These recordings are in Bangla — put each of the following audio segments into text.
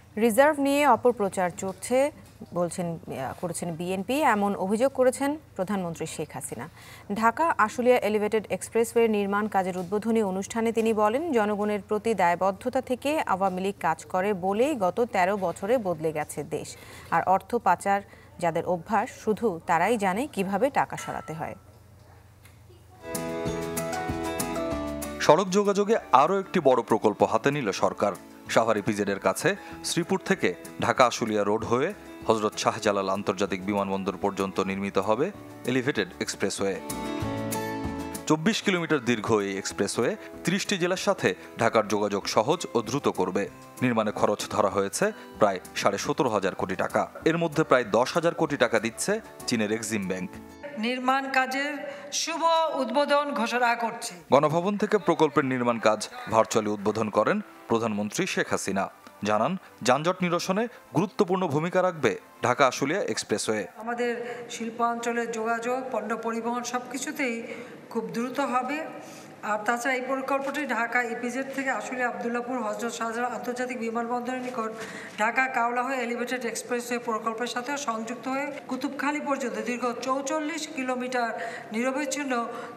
রিজার্ভ নিয়ে অপপ্রচার চলছে করেছেন বিএনপি, এমন অভিযোগ করেছেন প্রধানমন্ত্রী শেখ হাসিনা। ঢাকা আশুলিয়া এলিভেটেড এক্সপ্রেসওয়ে নির্মাণ কাজের উদ্বোধনী অনুষ্ঠানে তিনি বলেন, জনগণের প্রতি দায়বদ্ধতা থেকে আওয়ামী লীগ কাজ করে বলেই গত ১৩ বছরে বদলে গেছে দেশ। আর অর্থ পাচার যাদের অভ্যাস, শুধু তারাই জানে কিভাবে টাকা সরাতে হয়। সড়ক যোগাযোগে আরও একটি বড় প্রকল্প হাতে নিল সরকার। সাভার ইপিজেডের কাছে শ্রীপুর থেকে ঢাকা আশুলিয়া রোড হয়ে হযরত শাহজালাল আন্তর্জাতিক বিমানবন্দর পর্যন্ত নির্মিত হবে এলিভেটেড এক্সপ্রেসওয়ে। ২৪ কিলোমিটার দীর্ঘ এই এক্সপ্রেসওয়ে ৩০টি জেলার সাথে ঢাকার যোগাযোগ সহজ ও দ্রুত করবে। নির্মাণে খরচ ধরা হয়েছে প্রায় ১৭,৫০০ কোটি টাকা। এর মধ্যে প্রায় ১০,০০০ কোটি টাকা দিচ্ছে চীনের এক্সিম ব্যাংক। নির্মাণ কাজের শুভ উদ্বোধন ঘোষণা করছি। গণভবন থেকে প্রকল্পের নির্মাণ কাজ ভার্চুয়ালি উদ্বোধন করেন প্রধানমন্ত্রী শেখ হাসিনা। জানান, যানজট নিরসনে গুরুত্বপূর্ণ ভূমিকা রাখবে ঢাকা আশুলিয়া এক্সপ্রেসওয়ে। আমাদের শিল্পাঞ্চলের যোগাযোগ, পণ্য পরিবহন সবকিছুতেই খুব দ্রুত হবে। আর তাছাড়া এই প্রকল্পটি ঢাকা ইপিজেড থেকে আশুলিয়া আবদুল্লাপুর হযরত শাহজালাল আন্তর্জাতিক বিমানবন্দরের নিকট ঢাকা কাওলা হয়ে এলিভেটেড এক্সপ্রেসওয়ে প্রকল্পের সাথে সংযুক্ত হয়ে কুতুবখালী পর্যন্ত দীর্ঘ ৪৪ কিলোমিটার নিরবিচ্ছিন্ন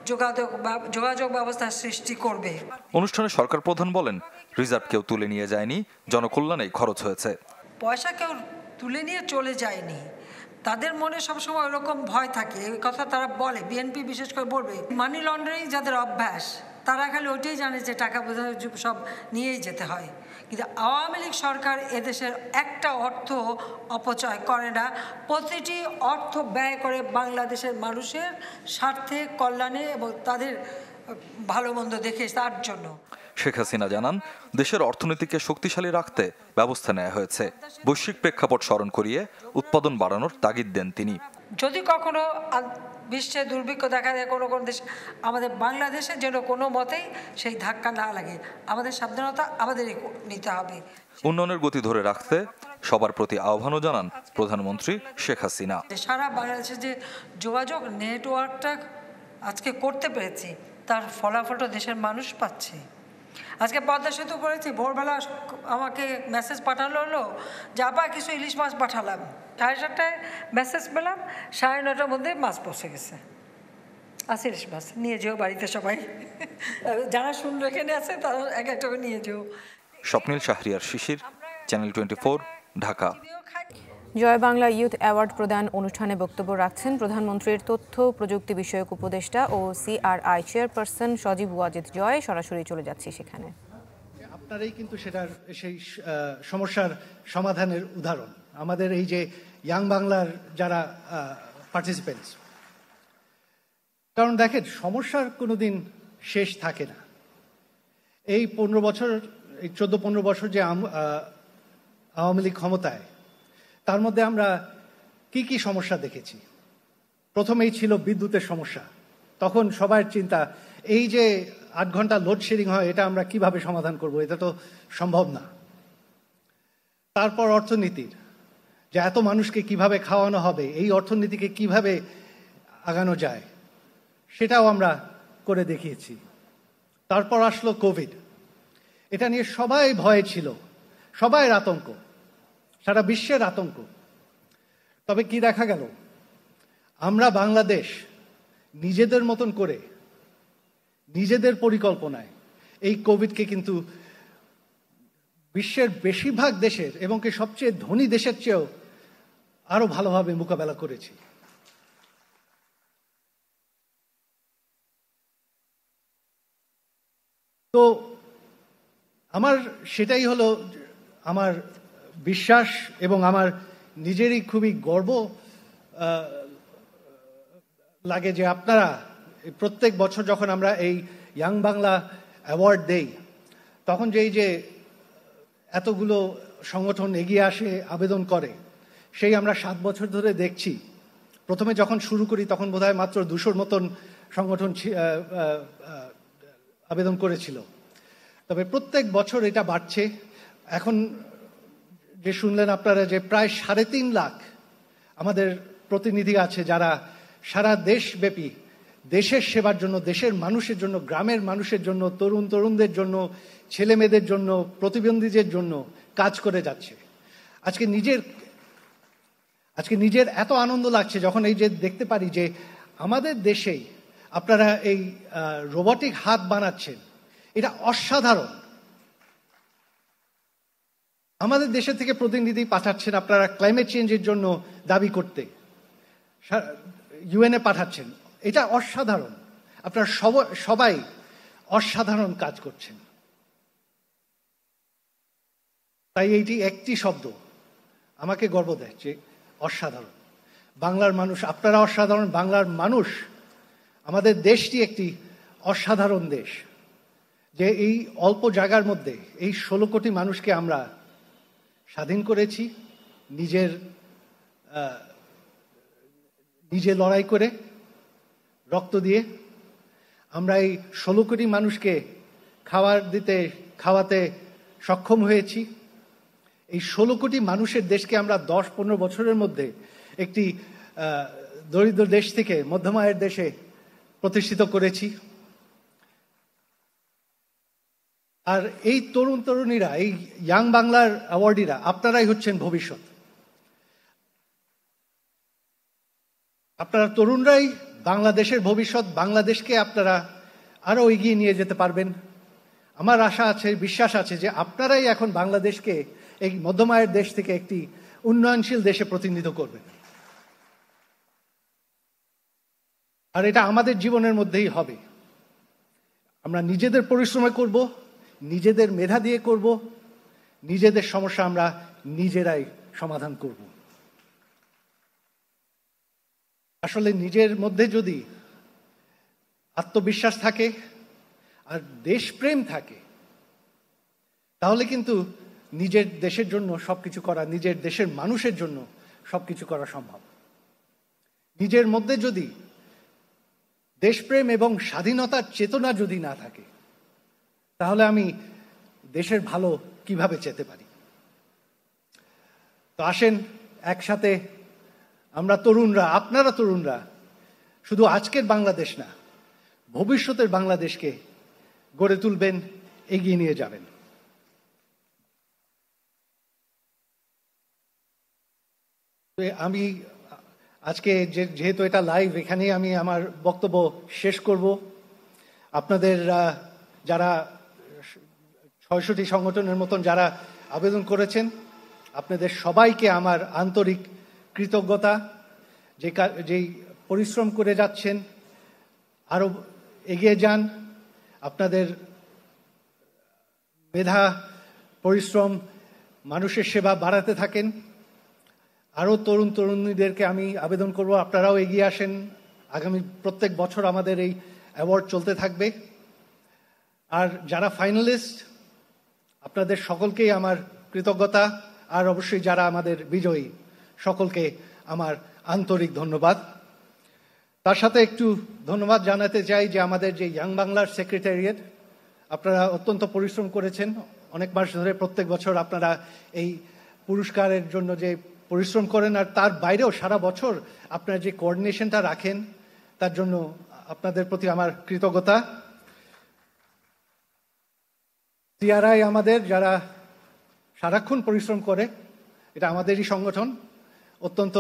যোগাযোগ ব্যবস্থা সৃষ্টি করবে। অনুষ্ঠানে সরকার প্রধান বলেন, রিজার্ভ কেউ তুলে নিয়ে যায়নি, জনকল্যাণেই খরচ হয়েছে। পয়সা কেউ তুলে নিয়ে চলে যায়নি, তাদের মনে সবসময় ওরকম ভয় থাকে। এই কথা তারা বলে, বিএনপি বিশেষ করে বলবে, মানি লন্ডারিং যাদের অভ্যাস, তারা খালি ওইটাই জানে যে টাকা বোঝানোর সব নিয়েই যেতে হয়। কিন্তু আওয়ামী লীগ সরকার এদেশের একটা অর্থ অপচয় করে না, প্রতিটি অর্থ ব্যয় করে বাংলাদেশের মানুষের স্বার্থে, কল্যাণে এবং তাদের ভালো মন্দ দেখে তার জন্য। শেখ হাসিনা জানান, দেশের অর্থনীতিকে শক্তিশালী রাখতে ব্যবস্থা নেওয়া হয়েছে। বৈশ্বিক প্রেক্ষাপট স্মরণ করিয়ে উৎপাদন বাড়ানোর তাগিদ দেন তিনি। যদি কখনো বিশ্বে দুর্ভিক্ষ দেখা দেয় কোনো দেশ, আমাদের বাংলাদেশের যেন কোনো মতেই সেই ধাক্কা না লাগে, আমাদের সাবধানতা আমাদেরই নিতে হবে। উন্নয়নের গতি ধরে রাখতে সবার প্রতি আহ্বানও জানান প্রধানমন্ত্রী শেখ হাসিনা। সারা বাংলাদেশের যে যোগাযোগ নেটওয়ার্কটা আজকে করতে পেরেছি, তার ফলাফলটা দেশের মানুষ পাচ্ছে। আজকে পদ্মা সেতু করেছি, ভোরবেলা আমাকে মেসেজ পাঠালো হলো যে আপা কিছু ইলিশ মাছ পাঠালাম। 7:30টায় মেসেজ পেলাম, 9:30টার মধ্যে মাছ পৌঁছে গেছে। আছে ইলিশ মাছ, নিয়ে যেও বাড়িতে সবাই, যারা শুন রেখে আছে তারা এক একটা করে নিয়ে যেও। Swapnil Shahriar Shishir, channel 24, Dhaka. Joy Bangla youth award প্রদান অনুষ্ঠানে বক্তব্য রাখছেন প্রধানমন্ত্রীর তথ্য প্রযুক্তি বিষয়ক উপদেষ্টা ও CRI চেয়ারপারসন সজীব ওয়াজেদ জয়। সরাসরি চলে যাচ্ছি সেখানে। আপনারাই কিন্তু সেটার সেই সমস্যার সমাধানের উদাহরণ। আমাদের এই যে ইয়াং বাংলার যারা পার্টিসিপেন্টস, কারণ দেখেন, সমস্যার কোনোদিন শেষ থাকে না। এই 15 বছর, এই 14-15 বছর যে আওয়ামী লীগ ক্ষমতায়, তার মধ্যে আমরা কি কি সমস্যা দেখেছি। প্রথমেই ছিল বিদ্যুতের সমস্যা। তখন সবার চিন্তা, এই যে 8 ঘন্টা লোডশেডিং হয়, এটা আমরা কিভাবে সমাধান করব, এটা তো সম্ভব না। তারপর অর্থনীতির, যে এত মানুষকে কিভাবে খাওয়ানো হবে, এই অর্থনীতিকে কিভাবে আগানো যায়, সেটাও আমরা করে দেখিয়েছি। তারপর আসলো কোভিড। এটা নিয়ে সবাই ভয়ে ছিল, সবাই আতঙ্ক, সারা বিশ্বের আতঙ্ক। তবে কি দেখা গেল, আমরা বাংলাদেশ নিজেদের মতন করে, নিজেদের পরিকল্পনায় এই কোভিডকে কিন্তু বিশ্বের বেশিরভাগ দেশের এবং কি সবচেয়ে ধনী দেশের চেয়েও আরো ভালোভাবে মোকাবেলা করেছি। তো আমার সেটাই হলো আমার বিশ্বাস এবং আমার নিজেরই খুবই গর্ব লাগে যে আপনারা প্রত্যেক বছর যখন আমরা এই ইয়াং বাংলা অ্যাওয়ার্ড দেই, তখন যে এতগুলো সংগঠন এগিয়ে আসে, আবেদন করে, সেই আমরা 7 বছর ধরে দেখছি। প্রথমে যখন শুরু করি তখন বোধহয় মাত্র 200 মতন সংগঠন আবেদন করেছিল। তবে প্রত্যেক বছর এটা বাড়ছে। এখন যে শুনলেন আপনারা যে প্রায় 3.5 লাখ আমাদের প্রতিনিধি আছে, যারা সারা দেশব্যাপী দেশের সেবার জন্য, দেশের মানুষের জন্য, গ্রামের মানুষের জন্য, তরুণদের জন্য, ছেলে মেয়েদের জন্য, প্রতিবন্ধীদের জন্য কাজ করে যাচ্ছে। আজকে নিজের এত আনন্দ লাগছে যখন এই যে দেখতে পারি যে আমাদের দেশেই আপনারা এই রোবটিক হাত বানাচ্ছেন, এটা অসাধারণ। আমাদের দেশের থেকে প্রতিনিধি পাঠাচ্ছেন আপনারা ক্লাইমেট চেঞ্জের জন্য দাবি করতে, ইউএনএ পাঠাচ্ছেন, এটা অসাধারণ। আপনারা সবাই অসাধারণ কাজ করছেন। তাই এইটি একটি শব্দ আমাকে গর্ব দেয় যে অসাধারণ। বাংলার মানুষ, আপনারা অসাধারণ। বাংলার মানুষ, আমাদের দেশটি একটি অসাধারণ দেশ, যে এই অল্প জায়গার মধ্যে এই 16 কোটি মানুষকে আমরা স্বাধীন করেছি নিজে লড়াই করে, রক্ত দিয়ে। আমরা এই 16 কোটি মানুষকে খাওয়াতে সক্ষম হয়েছি। এই 16 কোটি মানুষের দেশকে আমরা 10-15 বছরের মধ্যে একটি দরিদ্র দেশ থেকে মধ্যম আয়ের দেশে প্রতিষ্ঠিত করেছি। আর এই তরুণীরা, এই ইয়াং বাংলার অ্যাওয়ার্ডিরা, আপনারাই হচ্ছেন ভবিষ্যৎ। আপনারা তরুণরাই বাংলাদেশের ভবিষ্যৎ। বাংলাদেশকে আপনারা আরো এগিয়ে নিয়ে যেতে পারবেন। আমার আশা আছে, বিশ্বাস আছে যে আপনারাই এখন বাংলাদেশকে এই মধ্যম আয়ের দেশ থেকে একটি উন্নয়নশীল দেশে প্রতিনিধিত্ব করবেন। আর এটা আমাদের জীবনের মধ্যেই হবে। আমরা নিজেদের পরিশ্রমে করব, নিজেদের মেধা দিয়ে করব, নিজেদের সমস্যা আমরা নিজেরাই সমাধান করব। আসলে নিজের মধ্যে যদি আত্মবিশ্বাস থাকে আর দেশপ্রেম থাকে, তাহলে কিন্তু নিজের দেশের জন্য সবকিছু করা, নিজের দেশের মানুষের জন্য সবকিছু করা সম্ভব। নিজের মধ্যে যদি দেশপ্রেম এবং স্বাধীনতার চেতনা যদি না থাকে, তাহলে আমি দেশের ভালো কিভাবে চেতে পারি? তো আসেন একসাথে আমরা তরুণরা, আপনারা তরুণরা, শুধু আজকের বাংলাদেশ না, ভবিষ্যতের বাংলাদেশকে গড়ে তুলবেন, এগিয়ে নিয়ে যাবেন। আমি আজকে যেহেতু এটা লাইভ, এখানেই আমি আমার বক্তব্য শেষ করব। আপনাদের যারা ৬০টি সংগঠনের মতন যারা আবেদন করেছেন, আপনাদের সবাইকে আমার আন্তরিক কৃতজ্ঞতা। যেই পরিশ্রম করে যাচ্ছেন, আরো এগিয়ে যান। আপনাদের মেধা, পরিশ্রম, মানুষের সেবা বাড়াতে থাকেন। আরও তরুণীদেরকে আমি আবেদন করব, আপনারাও এগিয়ে আসেন। আগামী প্রত্যেক বছর আমাদের এই অ্যাওয়ার্ড চলতে থাকবে। আর যারা ফাইনালিস্ট, আপনাদের সকলকেই আমার কৃতজ্ঞতা। আর অবশ্যই যারা আমাদের বিজয়ী, সকলকে আমার আন্তরিক ধন্যবাদ। তার সাথে একটু ধন্যবাদ জানাতে চাই যে আমাদের যে ইয়াং বাংলার সেক্রেটারিয়েট, আপনারা অত্যন্ত পরিশ্রম করেছেন অনেক মাস ধরে। প্রত্যেক বছর আপনারা এই পুরস্কারের জন্য যে পরিশ্রম করেন, আর তার বাইরেও সারা বছর আপনারা যে কোঅর্ডিনেশনটা রাখেন, তার জন্য আপনাদের প্রতি আমার কৃতজ্ঞতা। সিআরআই আমাদের যারা সারাক্ষণ পরিশ্রম করে, এটা আমাদেরই সংগঠন, অত্যন্ত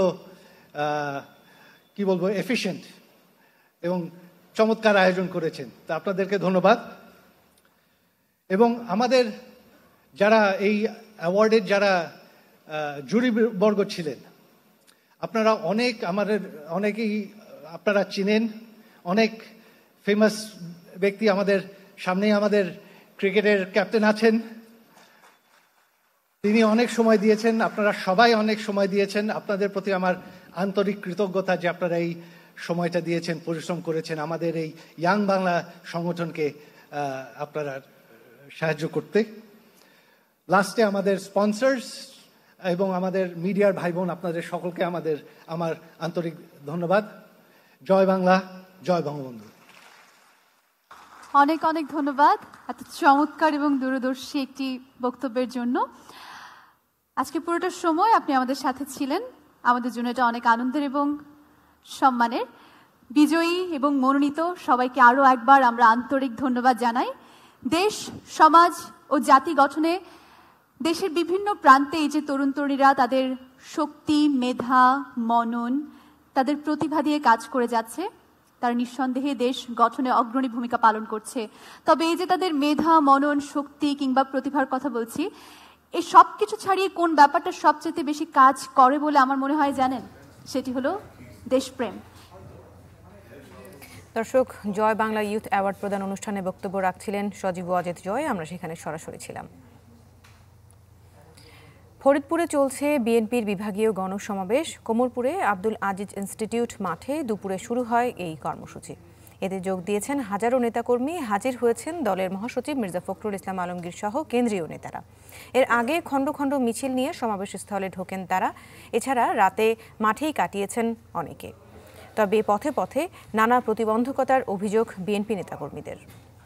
কি বলবো, এফিশিয়েন্ট এবং চমৎকার আয়োজন করেছেন, তা আপনাদেরকে ধন্যবাদ। এবং আমাদের যারা এই অ্যাওয়ার্ডের যারা জুরিবর্গ ছিলেন, আপনারা অনেকেই আপনারা চিনেন। অনেক ফেমাস ব্যক্তি আমাদের সামনেই আমাদের ক্রিকেটের ক্যাপ্টেন আছেন, তিনি অনেক সময় দিয়েছেন। আপনারা সবাই অনেক সময় দিয়েছেন। আপনাদের প্রতি আমার আন্তরিক কৃতজ্ঞতা যে আপনারা এই সময়টা দিয়েছেন, পরিশ্রম করেছেন আমাদের এই ইয়াং বাংলা সংগঠনকে আপনারা সাহায্য করতে। লাস্টে আমাদের স্পন্সর্স এবং আমাদের মিডিয়ার ভাই বোন, আপনাদের সকলকে আমার আন্তরিক ধন্যবাদ। জয় বাংলা, জয় বঙ্গবন্ধু। অনেক অনেক ধন্যবাদ এত চমৎকার এবং দূরদর্শী একটি বক্তব্যের জন্য। আজকে পুরোটা সময় আপনি আমাদের সাথে ছিলেন। আমাদের জন্য এটা অনেক আনন্দের এবং সম্মানের। বিজয়ী এবং মনোনীত সবাইকে আরও একবার আমরা আন্তরিক ধন্যবাদ জানাই। দেশ, সমাজ ও জাতি গঠনে দেশের বিভিন্ন প্রান্তে এই যে তরুণ তরুণীরা তাদের শক্তি, মেধা, মনন, তাদের প্রতিভা দিয়ে কাজ করে যাচ্ছে, তারা নিঃসন্দেহে দেশ গঠনে অগ্রণী ভূমিকা পালন করছে। তবে এই যে তাদের মেধা, মনন, শক্তি কিংবা প্রতিভার কথা বলছি, এই সব কিছু ছাড়িয়ে কোন ব্যাপারটা সবচেয়ে বেশি কাজ করে বলে আমার মনে হয় জানেন? সেটি হলো দেশপ্রেম। দর্শক, জয় বাংলা ইউথ অ্যাওয়ার্ড প্রদান অনুষ্ঠানে বক্তব্য রাখছিলেন সজীব ওয়াজেদ জয়। আমরা সেখানে সরাসরি ছিলাম। ফরিদপুরে চলছে বিএনপির বিভাগীয় গণসমাবেশ। কোমরপুরে আব্দুল আজিজ ইনস্টিটিউট মাঠে দুপুরে শুরু হয় এই কর্মসূচি। এতে যোগ দিয়েছেন হাজারো নেতাকর্মী, হাজির হয়েছেন দলের মহাসচিব মির্জা ফখরুল ইসলাম আলমগীর সহ কেন্দ্রীয় নেতারা। এর আগে খণ্ড খণ্ড মিছিল নিয়ে সমাবেশস্থলে ঢোকেন তারা। এছাড়া রাতে মাঠেই কাটিয়েছেন অনেকে। তবে পথে পথে নানা প্রতিবন্ধকতার অভিযোগ বিএনপি নেতাকর্মীদের।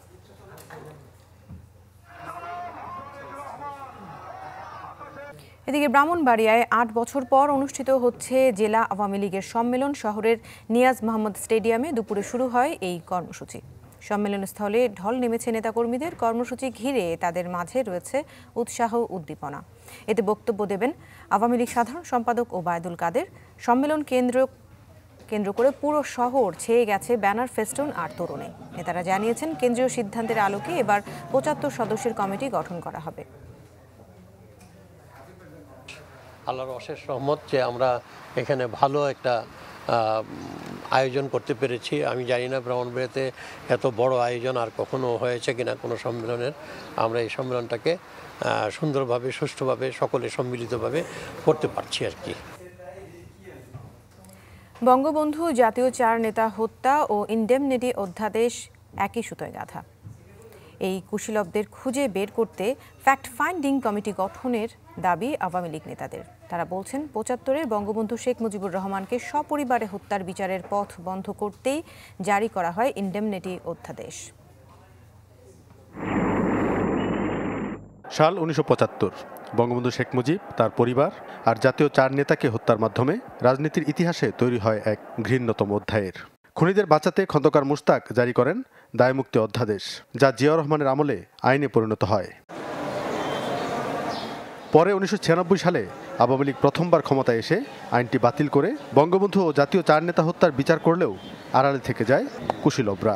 এদিকে ব্রাহ্মণবাড়িয়ায় ৮ বছর পর অনুষ্ঠিত হচ্ছে জেলা আওয়ামী লীগের সম্মেলন। শহরের নিয়াজ মোহাম্মদ স্টেডিয়ামে দুপুরে শুরু হয় এই কর্মসূচি। সম্মেলনস্থলে ঢল নেমেছে নেতাকর্মীদের। কর্মসূচি ঘিরে তাদের মাঝে রয়েছে উৎসাহ, উদ্দীপনা। এতে বক্তব্য দেবেন আওয়ামী লীগ সাধারণ সম্পাদক ওবায়দুল কাদের। সম্মেলন কেন্দ্র করে পুরো শহর ছেয়ে গেছে ব্যানার, ফেস্টুন আর তোরণে। নেতারা জানিয়েছেন কেন্দ্রীয় সিদ্ধান্তের আলোকে এবার ৭৫ সদস্যের কমিটি গঠন করা হবে। আল্লাহর অশেষ রহমত যে আমরা এখানে ভালো একটা আয়োজন করতে পেরেছি। আমি জানি না ব্রাহ্মণবাড়িয়াতে এত বড় আয়োজন আর কখনো হয়েছে কিনা কোনো সম্মেলনের। আমরা এই সম্মেলনটাকে সুন্দরভাবে, সুষ্ঠুভাবে, সকলে সম্মিলিতভাবে করতে পারছি আর কি। বঙ্গবন্ধু জাতীয় ৪ নেতা হত্যা ও ইনডেমনিটি অধ্যাদেশ একই সুতোয় গাঁথা। এই কুশীলবদের খুঁজে বের করতে ফ্যাক্ট ফাইন্ডিং কমিটি গঠনের দাবি আওয়ামী লীগ নেতাদের। তারা বলছেন ৭৫-এর বঙ্গবন্ধু শেখ মুজিবুর রহমানকে সপরিবারে হত্যার বিচারের পথ বন্ধ করতেই জারি করা হয় ইনডেমনিটি অধ্যাদেশ। সাল ১৯৭৫। বঙ্গবন্ধু শেখ মুজিব, তার পরিবার আর জাতীয় ৪ নেতাকে হত্যার মাধ্যমে রাজনীতির ইতিহাসে তৈরি হয় এক ঘৃণ্যতম অধ্যায়ের। খুনিদের বাঁচাতে খন্দকার মুশতাক জারি করেন দায়মুক্তি অধ্যাদেশ, যা জিয়াউর রহমানের আমলে আইনে পরিণত হয়। পরে ১৯৯৬ সালে আওয়ামী লীগ প্রথমবার ক্ষমতায় এসে আইনটি বাতিল করে বঙ্গবন্ধু ও জাতীয় ৪ নেতা হত্যার বিচার করলেও আড়ালে থেকে যায় কুশীলবরা।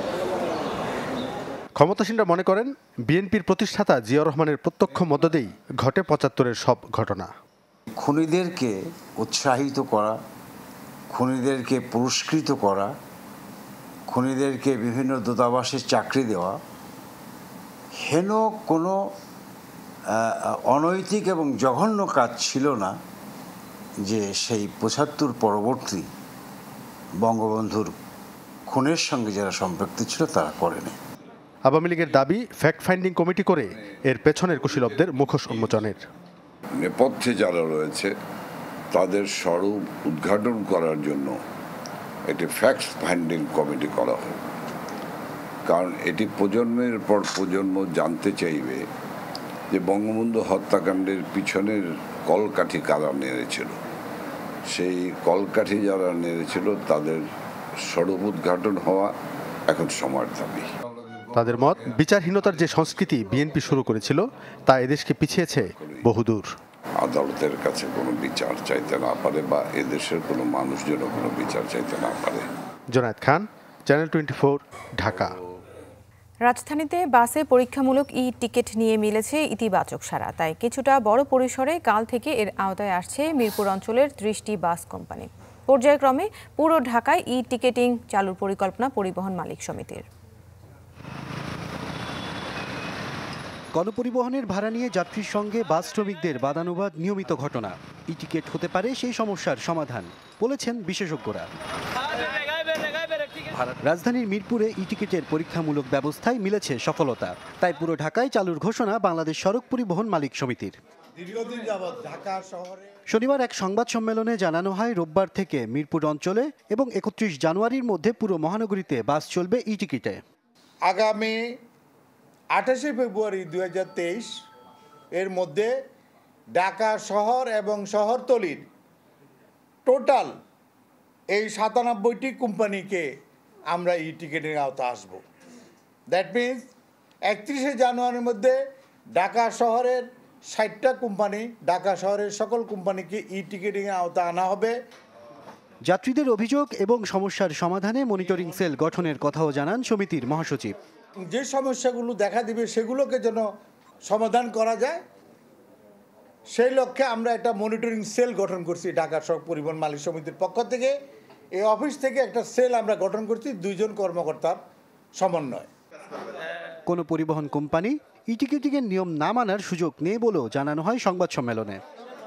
ক্ষমতাসীনরা মনে করেন বিএনপির প্রতিষ্ঠাতা জিয়াউর রহমানের প্রত্যক্ষ মদদেই ঘটে ৭৫-এর সব ঘটনা। খুনিদেরকে উৎসাহিত করা, খুনিদেরকে পুরস্কৃত করা, খুনিদেরকে বিভিন্ন দূতাবাসে চাকরি দেওয়া হেন কোনো অনৈতিক এবং জঘন্য কাজ ছিল না যে সেই ৭৫ পরবর্তী বঙ্গবন্ধুর খুনের সঙ্গে যারা সম্পৃক্ত ছিল তারা করেনি। আওয়ামী লীগের দাবি ফ্যাক্ট ফাইন্ডিং কমিটি করে এর পেছনের কুশীলবদের মুখোশ উন্মোচনের। নেপথ্যে যারা রয়েছে তাদের স্বরূপ উদ্ঘাটন করার জন্য একটি ফ্যাক্ট ফাইন্ডিং কমিটি করা হয়। কারণ এটি প্রজন্মের পর প্রজন্ম জানতে চাইবে যে বঙ্গবন্ধু হত্যাকাণ্ডের পিছনের কলকাঠি কারা নেড়েছিল। সেই কলকাঠি যারা নেড়েছিল তাদের স্বরূপ উদ্ঘাটন হওয়া এখন সময়ের দাবি। তাদের মত, বিচারহীনতার যে সংস্কৃতি বিএনপি শুরু করেছিল তা এদেশকে পিছিয়েছে বহুদূর। আদালতের কাছে কোনো বিচার চাইতে না পারে বা এদেশের কোনো মানুষ যেন কোনো বিচার চাইতে না পারে। জোনায়েদ খান, চ্যানেল 24, ঢাকা। রাজধানীতে বাসে পরীক্ষামূলক টিকিট নিয়ে মিলেছে ইতিবাচক সাড়া। তাই কিছুটা বড় পরিসরে কাল থেকে এর আওতায় আসছে মিরপুর অঞ্চলের 30টি বাস কোম্পানি। পর্যায়ক্রমে পুরো ঢাকায় টিকেটিং চালুর পরিকল্পনা পরিবহন মালিক সমিতির। গণপরিবহনের ভাড়া নিয়ে যাত্রীর সঙ্গে বাস শ্রমিকদের বাদানুবাদ নিয়মিত ঘটনা। টিকিট হতে পারে সেই সমস্যার সমাধান বলেছেন বিশেষজ্ঞরা। রাজধানীর মিরপুরে টিকিটের পরীক্ষামূলক ব্যবস্থায় মিলেছে সফলতা। তাই পুরো ঢাকায় চালুর ঘোষণা বাংলাদেশ সড়ক পরিবহন মালিক সমিতির। শনিবার এক সংবাদ সম্মেলনে জানানো হয়, রোববার থেকে মিরপুর অঞ্চলে এবং ৩১ জানুয়ারির মধ্যে পুরো মহানগরীতে বাস চলবে টিকিটে। আগামী ২৮ ফেব্রুয়ারি ২০২৩ এর মধ্যে ঢাকা শহর এবং শহরতলির টোটাল এই ৯৭টি কোম্পানিকে আমরা টিকিটের আওতা আসব। দ্যাট মিনস ৩১ জানুয়ারির মধ্যে ঢাকা শহরের 60টা কোম্পানি, ঢাকা শহরের সকল কোম্পানিকে ই-টিকেটিংয়ের আওতায় আনা হবে। যাত্রীদের অভিযোগ এবং সমস্যার সমাধানে মনিটরিং সেল গঠনের কথাও জানান সমিতির মহাসচিব। যে সমস্যাগুলো দেখা দিবে সেগুলোকে যেন সমাধান করা যায়, সেই লক্ষ্যে আমরা একটা মনিটরিং সেল গঠন করছি ঢাকা সড়ক পরিবহন মালিক সমিতির পক্ষ থেকে। এই অফিস থেকে একটা সেল আমরা গঠন করছি 2 জন কর্মকর্তার সমন্বয়। কোনো পরিবহন কোম্পানি ই-টিকেটিংয়ের নিয়ম না মানার সুযোগ নেই বলেও জানানো হয় সংবাদ সম্মেলনে।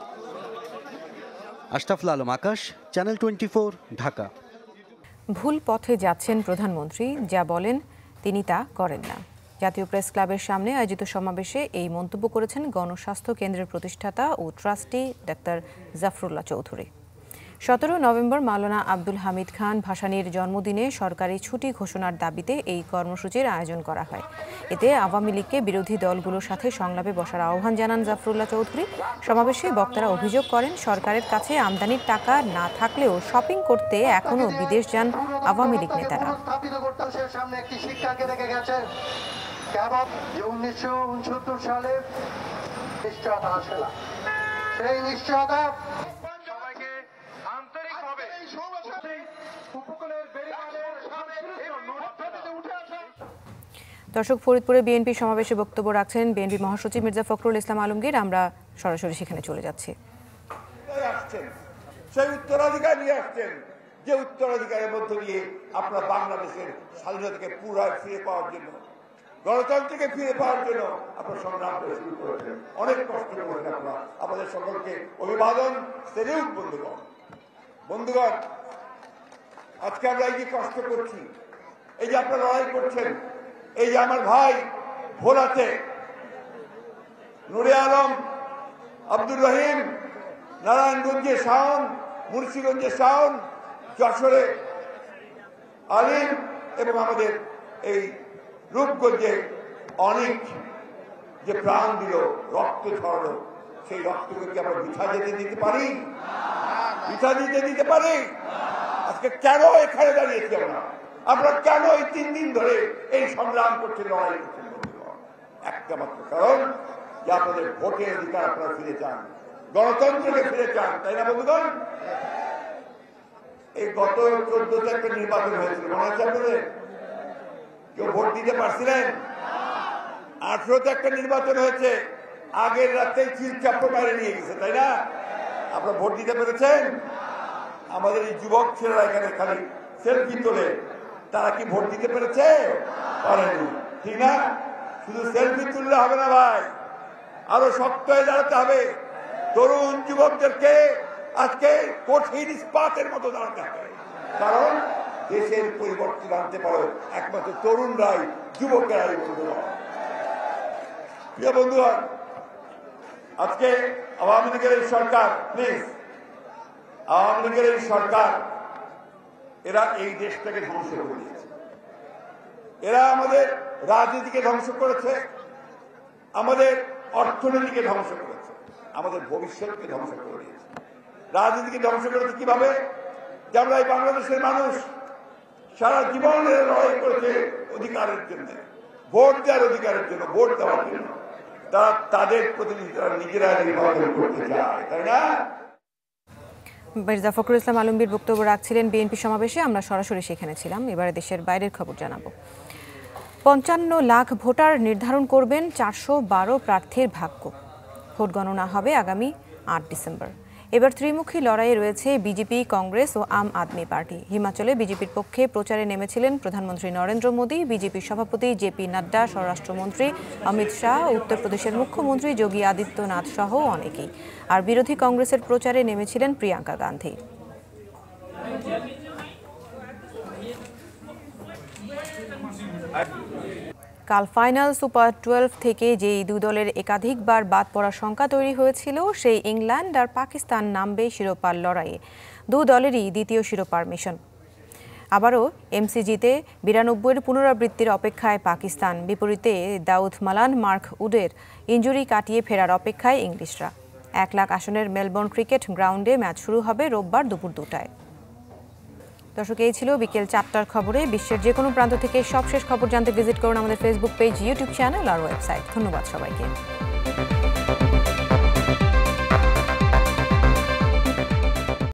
আশরাফুল আলম আকাশ, চ্যানেল 24, ঢাকা। ভুল পথে যাচ্ছেন প্রধানমন্ত্রী, যা বলেন তিনি তা করেন না। জাতীয় প্রেস ক্লাবের সামনে আয়োজিত সমাবেশে এই মন্তব্য করেছেন গণস্বাস্থ্য কেন্দ্রের প্রতিষ্ঠাতা ও trustee doctor Zafrullah Chowdhury. 17 November Maulana Abdul Hamid Khan ভাসানীর জন্মদিনে সরকারি ছুটি ঘোষণার দাবিতে এই কর্মসূচির আয়োজন করা হয়। এতে আওয়ামী লীগকে বিরোধী দলগুলোর সাথে সংলাপে বসার আহ্বান জানান জাফরুল্লাহ চৌধুরী। সমাবেশে বক্তারা অভিযোগ করেন, সরকারের কাছে আমদানির টাকা না থাকলেও শপিং করতে এখনও বিদেশ যান আওয়ামী লীগ নেতারা। 1969 সালে নিশ্চয়তা আসে না, সেই নিশ্চয়তা দর্শক, ফরিদপুরে বিএনপি সমাবেশে বক্তব্য রাখছেন বিএনপি মহাসচিব মির্জা ফখরুল ইসলাম আলমগীর। আমরা সরাসরি সেখানে চলে যাচ্ছি। সেই উত্তরাধিকার নিয়ে আসছেন, যে উত্তরাধিকারের মধ্য দিয়ে আপনারা বাংলাদেশের স্বাধীনতাকে পুনরায় ফিরে পাওয়ার জন্য, গণতন্ত্রকে ফিরে পাওয়ার জন্য আপনারা সংগ্রাম করে শুরু করেছেন। অনেক কষ্ট করেছেন আপনারা। আপনাদের সকলকে অভিবাদন। সেলিউট বন্ধুগণ। বন্ধুগণ, আজকে আমরা এই যে কষ্ট করছি, এই যে আপনারা লড়াই করছেন, এই যে আমার ভাই ভোলাতে নুরে আলম, আব্দুর রহিম, নারায়ণগঞ্জে শাওন, মুন্সিগঞ্জে শাওন, যশোরে আলিম এবং আমাদের এই রূপগঞ্জে অনেক যে প্রাণ দিল, রক্ত ঝরল, সেই রক্তকে কি আমরা বৃথা যেতে দিতে পারি? বৃথা দিতে পারি? আজকে কেন এখানে দাঁড়িয়েছি আমরা কেন এই 3 দিন ধরে এই সংগ্রাম করছেন, লড়াই করছেন? একটা মাত্র কারণ, যে আপনাদের ভোটের অধিকার আপনারা ফিরে চান, গণতন্ত্রকে ফিরে চান, তাই না বন্ধুগণ? এই গত 14তে একটা নির্বাচন হয়েছিল, মনে আছে আপনাদের? কেউ ভোট দিতে পারছিলেন? 18তে একটা নির্বাচন হয়েছে, আগের রাতেই চিলচাপ্পা বাইরে নিয়ে গেছে, তাই না? আপনারা ভোট দিতে পেরেছেন? আমাদের এই যুবক ছেলেরা এখানে খালি সেলফি তোলে, তারা কি ভোট দিতে পেরেছে? পারেনি, ঠিক না? শুধু সেলফি তুললে হবে না ভাই, আরো শক্ত হয়ে দাঁড়াতে হবে। তরুণ যুবকদেরকে আজকে কঠিন ইস্পাতের মতো দাঁড়াতে হবে, কারণ দেশের পরিবর্তন আনতে পারো একমাত্র তরুণরাই, যুবকেরাই। বন্ধুগণ, প্রিয় বন্ধুগণ, আজকে আওয়ামী লীগের এই সরকার, প্লিজ, আওয়ামী লীগের এই সরকার, এরা এই দেশটাকে ধ্বংস করে দিয়েছে। এরা আমাদের রাজনীতিকে ধ্বংস করেছে, আমাদের অর্থনীতিকে ধ্বংস করেছে, আমাদের ভবিষ্যৎকে ধ্বংস করে দিয়েছে। রাজনীতিকে ধ্বংস করেছে কিভাবে? যে আমরা এই বাংলাদেশের মানুষ সারা জীবন লড়াই করেছে অধিকারের জন্য, ভোট দেওয়ার অধিকারের জন্য, ভোট দেওয়ার জন্য। তারা তাদের প্রতিনিধিরা নিজেরা নির্বাচন করতে চায়, তাই না? মির্জা ফখরুল ইসলাম আলমগীর বক্তব্য রাখছিলেন বিএনপি সমাবেশে। আমরা সরাসরি সেখানে ছিলাম। এবারে দেশের বাইরের খবর জানাবো। 55 লাখ ভোটার নির্ধারণ করবেন 412 প্রার্থীর ভাগ্য। ভোট গণনা হবে আগামী 8 ডিসেম্বর। এবার ত্রিমুখী লড়াইয়ে রয়েছে বিজেপি, কংগ্রেস ও আম আদমি পার্টি। হিমাচলে বিজেপির পক্ষে প্রচারে নেমেছিলেন প্রধানমন্ত্রী নরেন্দ্র মোদী, বিজেপির সভাপতি জেপি নাড্ডা, স্বরাষ্ট্রমন্ত্রী অমিত শাহ, উত্তরপ্রদেশের মুখ্যমন্ত্রী যোগী আদিত্যনাথ সহ অনেকেই। আর বিরোধী কংগ্রেসের প্রচারে নেমেছিলেন প্রিয়াঙ্কা গান্ধী। কাল ফাইনাল সুপার 12 থেকে যেই 2 দলের একাধিকবার বাদ পড়ার শঙ্কা তৈরি হয়েছিল, সেই ইংল্যান্ড আর পাকিস্তান নামবে শিরোপার লড়াইয়ে। 2 দলেরই দ্বিতীয় শিরোপার মিশন। আবারও এমসিজিতে 92-এর পুনরাবৃত্তির অপেক্ষায় পাকিস্তান। বিপরীতে দাউদ মালান, মার্ক উডের ইনজুরি কাটিয়ে ফেরার অপেক্ষায় ইংলিশরা। 1 লাখ আসনের মেলবোর্ন ক্রিকেট গ্রাউন্ডে ম্যাচ শুরু হবে রোববার দুপুর 2টায়। দর্শক, এই ছিল বিকেল 4টার খবরে। বিশ্বের যে কোনো প্রান্ত থেকে সবশেষ খবর জানতে ভিজিট করুন আমাদের ফেসবুক পেজ, ইউটিউব চ্যানেল আর ওয়েবসাইট। ধন্যবাদ সবাইকে। ধন্যবাদ।